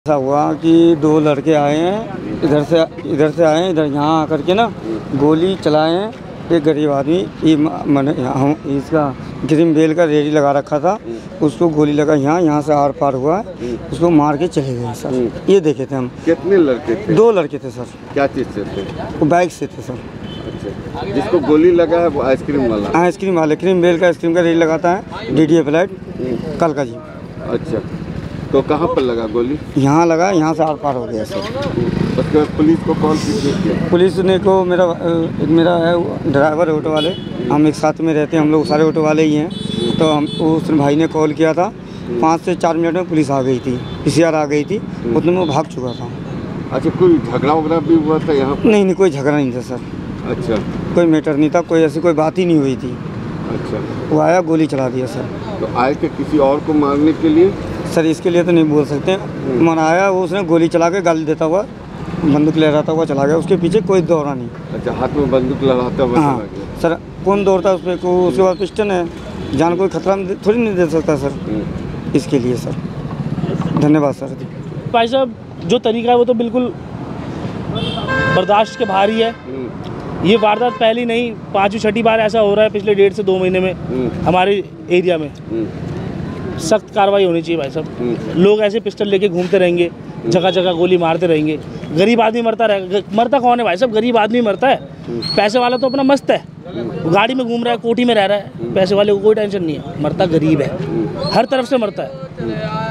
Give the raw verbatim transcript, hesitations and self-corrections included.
ऐसा हुआ कि दो लड़के आए हैं, इधर से इधर से आए हैं, इधर यहाँ आकर के ना गोली चलाए हैं। एक गरीब आदमी ये मैंने यहाँ इसका ग्रीन बेल का रेडी लगा रखा था, उसको गोली लगा यहाँ यहाँ से आर पार हुआ, उसको मार के चले गए सर। ये देखे थे हम। कितने लड़के थे? दो लड़के थे सर। क्या चीज़ से थे? वो बाइक से थे सर। अच्छा, जिसको गोली लगा है वो आइसक्रीम वाला? आइसक्रीम वाले, क्रीम बेल का आइसक्रीम का रेडी लगाता है, डी डी ए फ्लैट कल का जी। अच्छा, तो कहाँ पर लगा गोली? यहाँ लगा, यहाँ से आर पार हो गया सर। उसके बाद पुलिस को कॉल कीजिए? पुलिस ने को मेरा एक मेरा है ड्राइवर है ऑटो वाले, हम एक साथ में रहते हैं, हम लोग सारे ऑटो वाले ही हैं। तो हम उस भाई ने कॉल किया था, पाँच से चार मिनट में पुलिस आ गई थी, पी सी आर आ गई थी, उतने में वो भाग चुका था। अच्छा, कोई झगड़ा वगड़ा भी हुआ था यहाँ पर? नहीं नहीं, कोई झगड़ा नहीं था सर। अच्छा, कोई मैटर नहीं था, कोई ऐसी कोई बात ही नहीं हुई थी। अच्छा, वो आया गोली चला दिया सर। तो आए थे किसी और को मारने के लिए? सर इसके लिए तो नहीं बोल सकते, मन आया वो उसने गोली चला के गाली देता हुआ, बंदूक लहराता हुआ चला गया, उसके पीछे कोई दौड़ा नहीं। अच्छा, हाथ में बंदूक लहराता हुआ हाँ चला गया। सर, कौन दौड़ता उस पर को, उसके बाद पिस्टन है, जान कोई खतरा थोड़ी नहीं दे सकता सर। इसके लिए सर धन्यवाद सर। भाई साहब जो तरीका है वो तो बिल्कुल बर्दाश्त के बाहर ही है। ये वारदात पहली नहीं, पाँचवीं छठी बार ऐसा हो रहा है पिछले डेढ़ से दो महीने में हमारे एरिया में। सख्त कार्रवाई होनी चाहिए भाई साहब। लोग ऐसे पिस्टल लेके घूमते रहेंगे, जगह जगह गोली मारते रहेंगे, गरीब आदमी मरता रहेगा। मरता कौन है भाई साहब? गरीब आदमी मरता है। पैसे वाला तो अपना मस्त है, गाड़ी में घूम रहा है, कोठी में रह रहा है, पैसे वाले को कोई टेंशन नहीं है। मरता गरीब है, हर तरफ से मरता है।